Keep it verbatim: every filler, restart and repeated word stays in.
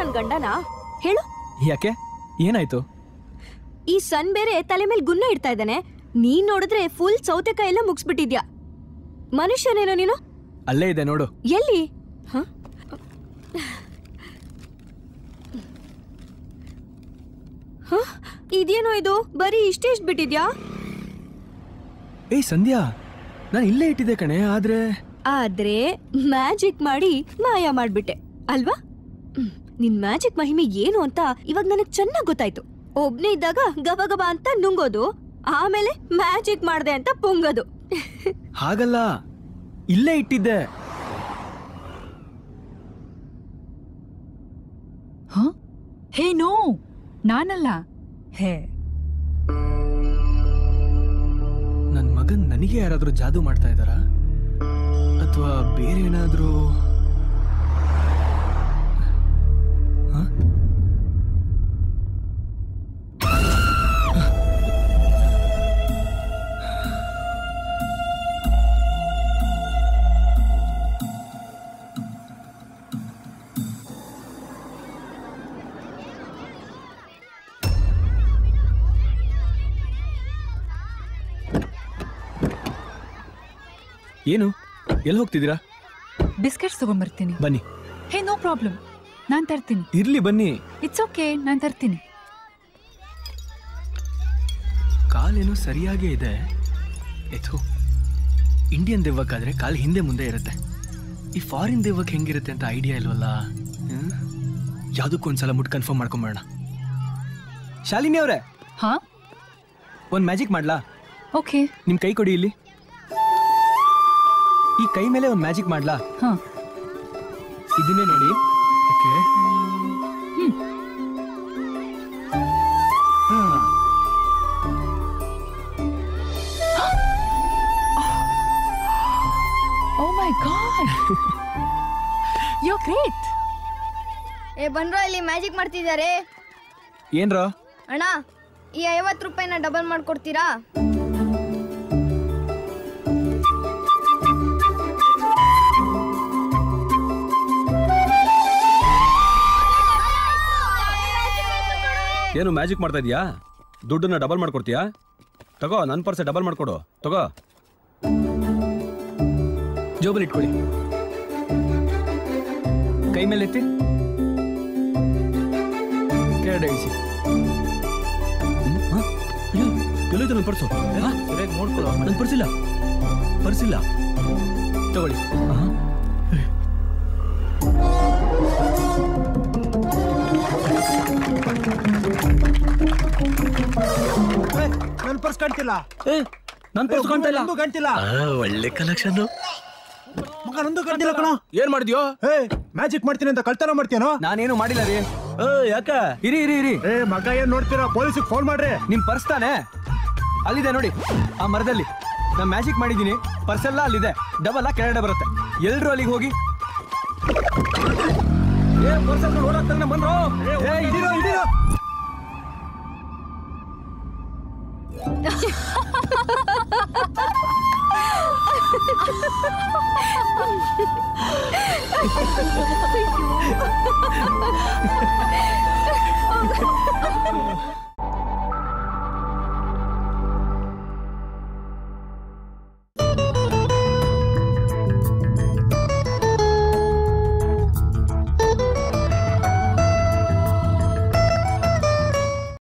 ನನ್ ಗಂಡನಾ ಹೇಳು? ಯಾಕೆ, ಏನಾಯ್ತು? ಈ ಸನ್ ಬೇರೆ ತಲೆ ಮೇಲೆ ಗುನ್ನ ಇಡ್ತಾ ಇದ್ದಾನೆ. ನೀನ್ ನೋಡಿದ್ರೆ ಫುಲ್ ಸೌತೆಕಾಯಿ ಎಲ್ಲ ಮುಗಿಸ್ಬಿಟ್ಟಿದ್ಯಾ. ಮನುಷ್ಯನೇನೋ ನೀನು? ಅಲ್ಲೇ ಇದೆ ನೋಡು. ಎಲ್ಲಿ? ಇದೇನೋ ಇದು, ಬರೀ ಇಷ್ಟೇ ಇಷ್ಟ ಬಿಟ್ಟಿದ್ಯಾ? ಏಯ್ ಸಂಧ್ಯಾ, ನಾನು ಇಲ್ಲೇ ಇಟ್ಟಿದ್ದೆ ಕಣೆ. ಆದ್ರೆ ಆದ್ರೆ ಮ್ಯಾಜಿಕ್ ಮಾಡಿ ಮಾಯ ಮಾಡ್ಬಿಟ್ಟೆ ಅಲ್ವಾ? ನಿನ್ ಮ್ಯಾಜಿಕ್ ಮಹಿಮೆ ಏನು ಅಂತ ಇವಾಗ ನನಗ್ ಚೆನ್ನಾಗ್ ಗೊತ್ತಾಯ್ತು. ಒಬ್ನೇ ಇದ್ದಾಗ ಗಬ ಗಬ ಅಂತ ನುಂಗೋದು, ಆಮೇಲೆ ಮ್ಯಾಜಿಕ್ ಮಾಡ್ದೆ ಅಂತ ಪುಂಗೋದು. ಹಾಗಲ್ಲ, ಇಲ್ಲೇ ಇಟ್ಟಿದ್ದೆ. ಹೇ ನೋ, ನಾನಲ್ಲ. ಹೇ, ನನ್ ಮಗನ್ ನನಗೆ ಯಾರಾದ್ರೂ ಜಾದೂ ಮಾಡ್ತಾ ಇದ್ದಾರಾ ಅಥವಾ ಬೇರೆ ಏನಾದ್ರೂ? ಏನು, ಎಲ್ಲಿ ಹೋಗ್ತಿದ್ದೀರಾ? ಬಿಸ್ಕೆಟ್ಸ್ ತಗೊಂಡ್ಬರ್ತೀನಿ. ಬನ್ನಿ. ಹೇ ನೋ ಪ್ರಾಬ್ಲಮ್, ನಾನ್ ತರ್ತೀನಿ. ಇರ್ಲಿ ಬನ್ನಿ. ಇಟ್ಸ್ ಓಕೆ, ನಾನ್ ತರ್ತೀನಿ. ಕಾಲೇನೋ ಸರಿಯಾಗೇ ಇದೆ. ಎಥೋ, ಇಂಡಿಯನ್ ದೆವ್ವಕ್ಕಾದ್ರೆ ಕಾಲು ಹಿಂದೆ ಮುಂದೆ ಇರುತ್ತೆ. ಈ ಫಾರಿನ್ ದೆವ್ವಕ್ಕೆ ಹೆಂಗಿರುತ್ತೆ ಅಂತ ಐಡಿಯಾ ಇಲ್ವಲ್ಲ. ಯಾವುದಕ್ಕೊಂದ್ಸಲ ಮುಟ್ ಕನ್ಫರ್ಮ್ ಮಾಡ್ಕೊಂಬರೋಣ. ಶಾಲಿನಿ ಅವರೇ, ಹಾ, ಒಂದ್ ಮ್ಯಾಜಿಕ್ ಮಾಡ್ಲಾ? ಓಕೆ. ನಿಮ್ ಕೈ ಕೊಡಿ ಇಲ್ಲಿ. ಈ ಕೈ ಮೇಲೆ ಒಂದು ಮ್ಯಾಜಿಕ್ ಮಾಡ್ಲಾ? ಹಾ, ಇದನ್ನೇ ನೋಡಿ. Okay. Oh my god, you are great. ಏ ಬನ್ರೋ, ಇಲ್ಲಿ ಮ್ಯಾಜಿಕ್ ಮಾಡ್ತಿದ್ದಾರೆ. ಏನ್ರೋ? ಅಣ್ಣ, ಈ ಐವತ್ತು ರೂಪಾಯಿನ ಡಬಲ್ ಮಾಡ್ಕೊಡ್ತೀರಾ? ಏನು ಮ್ಯಾಜಿಕ್ ಮಾಡ್ತಾ ಇದೀಯಾ? ದುಡ್ಡನ್ನ ಡಬಲ್ ಮಾಡ್ಕೊಡ್ತೀಯಾ? ತಗೋ, ನನ್ನ ಪರ್ಸೆ ಡಬಲ್ ಮಾಡ್ಕೊಡು. ತಗೋ, ಜೋಬಲ್ ಇಟ್ಕೊಳ್ಳಿ. ಕೈ ಮೇಲೆ ಎತ್ತಿ, ಕೆಳಗಡೆ ಇಳಿಸಿ. ಎಲ್ಲೈತೆ ನನ್ನ ಪರ್ಸು? ನೋಡ್ಕೊಳ್ಳೋ. ನನ್ನ ಪರ್ಸಿಲ್ಲ, ಪರ್ಸಿಲ್ಲ. ತಗೊಳ್ಳಿ. ನನ್ ಪರ್ಸ್ ಕಾಣ್ತಿಲ್ಲ. ನನ್ ಪರ್ಸ್ ಕಾಣ್ತಿಲ್ಲ. ಕಾಣ್ತಿಲ್ಲ. ಒಳ್ಳೆ ಕಲೆಕ್ಷನ್. ಮಗ ನಂದು ಕಾಣ್ತಿಲ್ಲ ಕಣ. ಏನ್ ಮಾಡಿದ್ಯೋ? ಏ ಮ್ಯಾಜಿಕ್ ಮಾಡ್ತೀನಿ ಅಂತ ಕಳ್ತನ ಮಾಡ್ತೀನೋ? ನಾನೇನು ಮಾಡಿಲ್ಲ ರೀ. ಯಾಕ? ಇರಿ ಇರಿ ಇರಿ. ಏ ಮಗ ಏನ್ ನೋಡ್ತೀರಾ? ಪೊಲೀಸಿಗೆ ಫೋನ್ ಮಾಡ್ರಿ. ನಿಮ್ ಪರ್ಸ್ ತಾನೆ ಅಲ್ಲಿದೆ ನೋಡಿ, ಆ ಮರದಲ್ಲಿ. ನಾನು ಮ್ಯಾಜಿಕ್ ಮಾಡಿದ್ದೀನಿ, ಪರ್ಸೆಲ್ಲ ಅಲ್ಲಿದೆ. ಡಬಲ್ ಕೆಳಗಡೆ ಬರುತ್ತೆ. ಎಲ್ರು ಅಲ್ಲಿಗೆ ಹೋಗಿ. ಏ ಪರ್ಸ್ ಓಡಾಡ್ತಾನೆ ಬಂದ್ರು. ಏ ಇದಿರೋ ಇದಿರೋ.